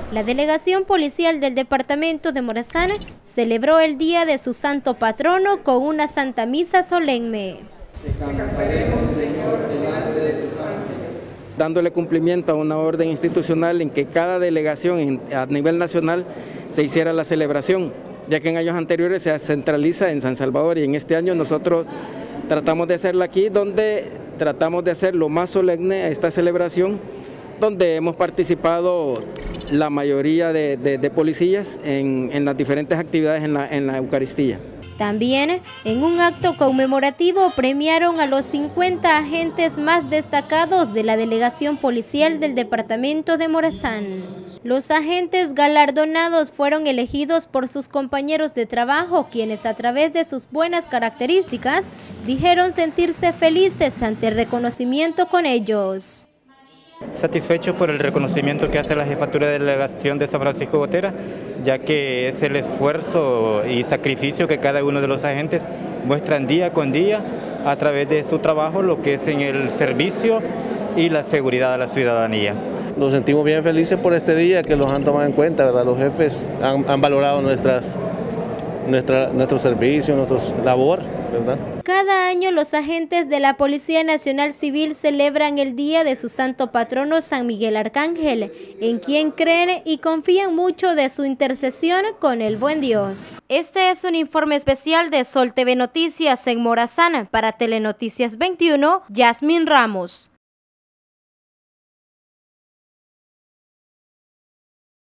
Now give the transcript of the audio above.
La delegación policial del departamento de Morazán celebró el día de su santo patrono con una santa misa solemne. Te cantaremos, Señor, delante de tus ángeles. Dándole cumplimiento a una orden institucional en que cada delegación a nivel nacional se hiciera la celebración, ya que en años anteriores se centraliza en San Salvador y en este año nosotros tratamos de hacerla aquí, donde tratamos de hacer lo más solemne a esta celebración, donde hemos participado la mayoría de policías en las diferentes actividades en la Eucaristía. También, en un acto conmemorativo, premiaron a los 50 agentes más destacados de la delegación policial del departamento de Morazán. Los agentes galardonados fueron elegidos por sus compañeros de trabajo, quienes a través de sus buenas características dijeron sentirse felices ante el reconocimiento con ellos. Satisfecho por el reconocimiento que hace la jefatura de delegación de San Francisco Gotera, ya que es el esfuerzo y sacrificio que cada uno de los agentes muestran día con día a través de su trabajo, lo que es en el servicio y la seguridad de la ciudadanía. Nos sentimos bien felices por este día, que los han tomado en cuenta, ¿verdad? Los jefes han valorado nuestro servicio, nuestra labor, ¿verdad? Cada año los agentes de la Policía Nacional Civil celebran el día de su santo patrono San Miguel Arcángel, en quien creen y confían mucho de su intercesión con el buen Dios. Este es un informe especial de Sol TV Noticias en Morazán. Para Telenoticias 21, Yasmín Ramos.